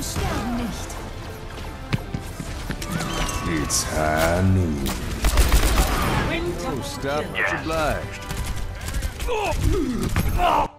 sterben nicht. It's honey. Oh, stop. Much obliged.